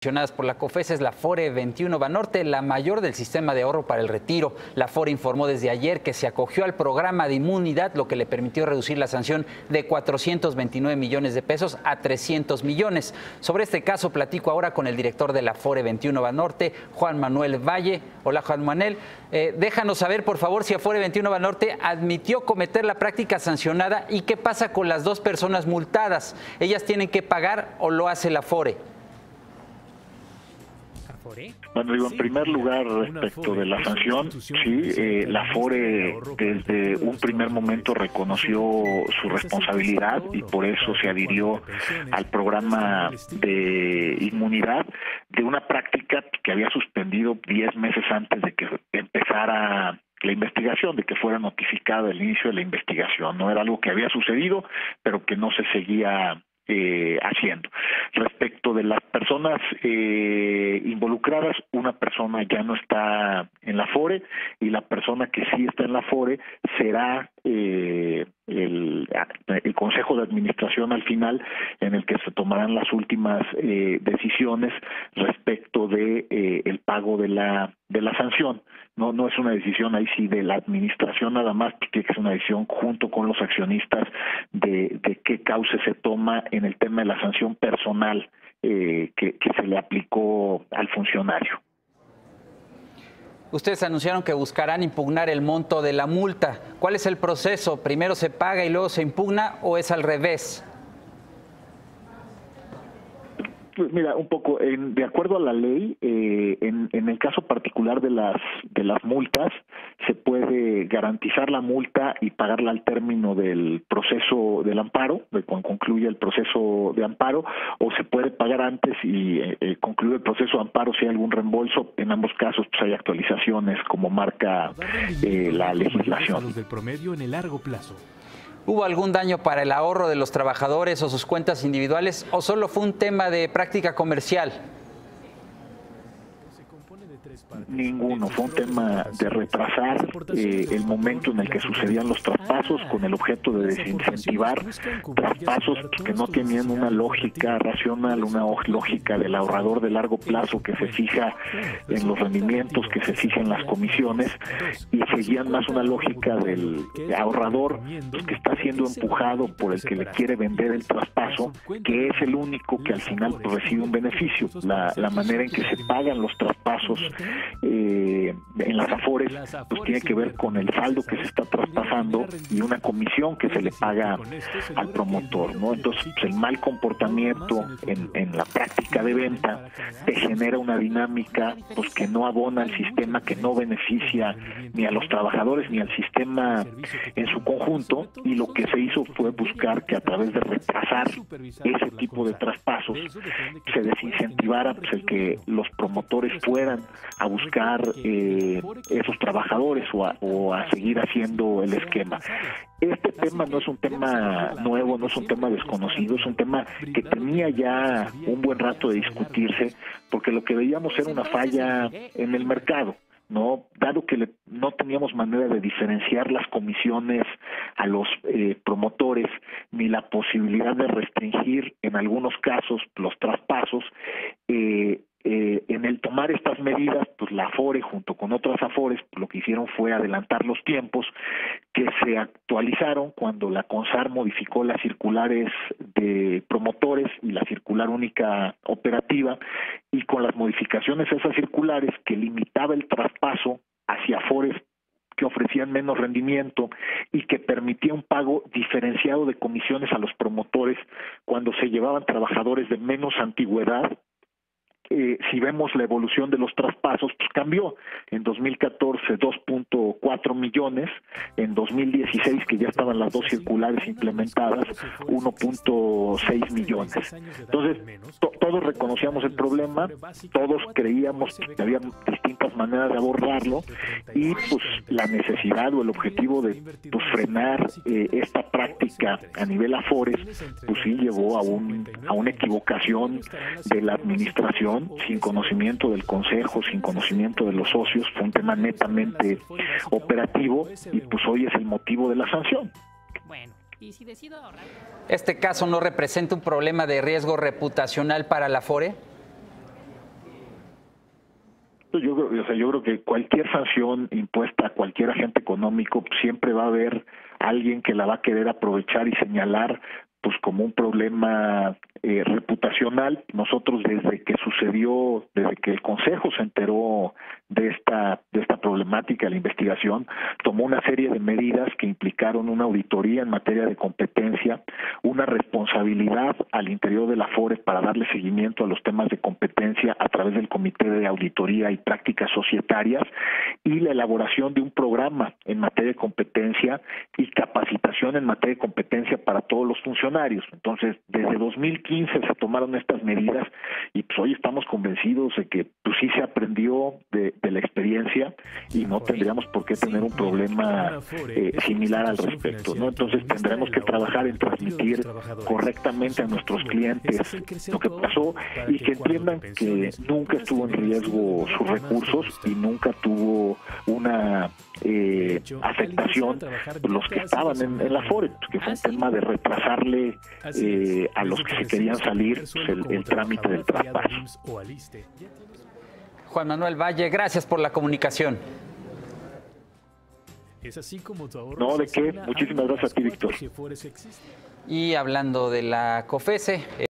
Por la COFESE es la Afore 21 Banorte, la mayor del sistema de ahorro para el retiro. La Afore informó desde ayer que se acogió al programa de inmunidad, lo que le permitió reducir la sanción de 429 millones de pesos a 300 millones. Sobre este caso platico ahora con el director de la Afore 21 Banorte, Juan Manuel Valle. Hola, Juan Manuel. Déjanos saber, por favor, si Afore 21 Banorte admitió cometer la práctica sancionada y qué pasa con las dos personas multadas. ¿Ellas tienen que pagar o lo hace la Afore? Bueno, digo, en primer lugar, respecto de la sanción, sí, la Afore desde un primer momento reconoció su responsabilidad y por eso se adhirió al programa de inmunidad de una práctica que había suspendido 10 meses antes de que empezara la investigación, de que fuera notificado el inicio de la investigación. No era algo que había sucedido, pero que no se seguía haciendo. Respecto de las personas involucradas, una persona ya no está en la Afore y la persona que sí está en la Afore será el Consejo de Administración al final, en el que se tomarán las últimas decisiones respecto de el pago de la sanción. No es una decisión ahí sí de la administración nada más, tiene que ser una decisión junto con los accionistas de qué cauce se toma en el tema de la sanción personal que se le aplicó al funcionario. Ustedes anunciaron que buscarán impugnar el monto de la multa. ¿Cuál es el proceso? ¿Primero se paga y luego se impugna o es al revés? Pues mira, un poco, de acuerdo a la ley, en el caso particular de las multas, se puede garantizar la multa y pagarla al término del proceso del amparo, de cuando concluye el proceso de amparo, o se puede pagar antes y concluir el proceso de amparo si hay algún reembolso. En ambos casos pues, hay actualizaciones como marca la legislación. Del promedio en el largo plazo. ¿Hubo algún daño para el ahorro de los trabajadores o sus cuentas individuales o solo fue un tema de práctica comercial? Ninguno, fue un tema de retrasar el momento en el que sucedían los traspasos con el objeto de desincentivar traspasos que no tenían una lógica racional, una lógica del ahorrador de largo plazo que se fija en los rendimientos, que se fija en las comisiones, y seguían más una lógica del ahorrador que está siendo empujado por el que le quiere vender el traspaso, que es el único que al final recibe un beneficio. La manera en que se pagan los traspasos en las Afores pues tiene que ver con el saldo que se está traspasando y una comisión que se le paga al promotor, ¿no? Entonces pues, el mal comportamiento en la práctica de venta te genera una dinámica pues que no abona al sistema, que no beneficia ni a los trabajadores ni al sistema en su conjunto, y lo que se hizo fue buscar que a través de retrasar ese tipo de traspasos se desincentivara pues, el que los promotores fueran a buscar esos trabajadores o a seguir haciendo el esquema. Este tema no es un tema nuevo, no es un tema desconocido, es un tema que tenía ya un buen rato de discutirse, porque lo que veíamos era una falla en el mercado, ¿no? Dado que no teníamos manera de diferenciar las comisiones a los promotores, ni la posibilidad de restringir en algunos casos los traspasos, en el tomar estas medidas, pues la Afore junto con otras Afores lo que hicieron fue adelantar los tiempos que se actualizaron cuando la CONSAR modificó las circulares de promotores y la circular única operativa, y con las modificaciones a esas circulares que limitaba el traspaso hacia Afores que ofrecían menos rendimiento y que permitía un pago diferenciado de comisiones a los promotores cuando se llevaban trabajadores de menos antigüedad. Si vemos la evolución de los traspasos, pues cambió. En 2014, 2.4 millones. En 2016, que ya estaban las dos circulares implementadas, 1.6 millones. Entonces, todos reconocíamos el problema, todos creíamos que había distintas maneras de abordarlo, y pues la necesidad o el objetivo de pues, frenar esta práctica a nivel Afores, pues sí llevó a una equivocación de la administración, sin conocimiento del consejo, sin conocimiento de los socios. Fue un tema netamente operativo y pues hoy es el motivo de la sanción. ¿Este caso no representa un problema de riesgo reputacional para la Afore? Yo creo que cualquier sanción impuesta a cualquier agente económico, pues, siempre va a haber alguien que la va a querer aprovechar y señalar pues como un problema reputacional. Nosotros desde que el Consejo se enteró de esta problemática, la investigación, tomó una serie de medidas que implicaron una auditoría en materia de competencia, una responsabilidad al interior de la Afore para darle seguimiento a los temas de competencia a través del Comité de Auditoría y Prácticas Societarias, y la elaboración de un programa en materia de competencia y capacitación en materia de competencia para todos los funcionarios. Entonces, desde 2015 se tomaron estas medidas y pues hoy estamos convencidos de que pues sí se aprendió de la experiencia y no tendríamos por qué tener un problema similar al respecto, ¿no? Entonces tendremos que trabajar en transmitir correctamente a nuestros clientes lo que pasó y que entiendan que nunca estuvo en riesgo sus recursos y nunca tuvo una afectación los que estaban en la Afore, que fue un tema de retrasarle a los que se querían salir pues, el trámite del traspaso. Juan Manuel Valle, gracias por la comunicación. No, ¿de qué? Muchísimas gracias a ti, Víctor. Y hablando de la COFESE...